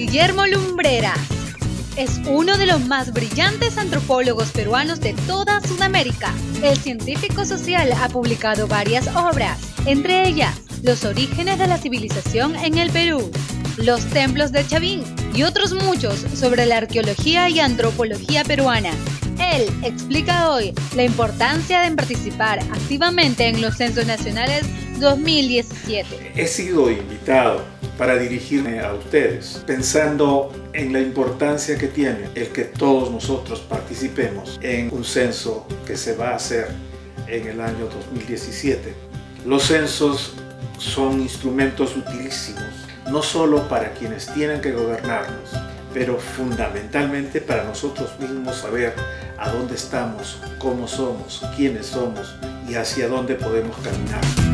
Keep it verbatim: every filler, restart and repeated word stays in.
Guillermo Lumbreras. Es uno de los más brillantes antropólogos peruanos de toda Sudamérica. El científico social ha publicado varias obras, entre ellas Los orígenes de la civilización en el Perú, Los templos de Chavín y otros muchos sobre la arqueología y antropología peruana. Él explica hoy la importancia de participar activamente en los censos nacionales dos mil diecisiete. He sido invitado para dirigirme a ustedes, pensando en la importancia que tiene el que todos nosotros participemos en un censo que se va a hacer en el año dos mil diecisiete. Los censos son instrumentos utilísimos, no solo para quienes tienen que gobernarnos, pero fundamentalmente para nosotros mismos saber a dónde estamos, cómo somos, quiénes somos y hacia dónde podemos caminar.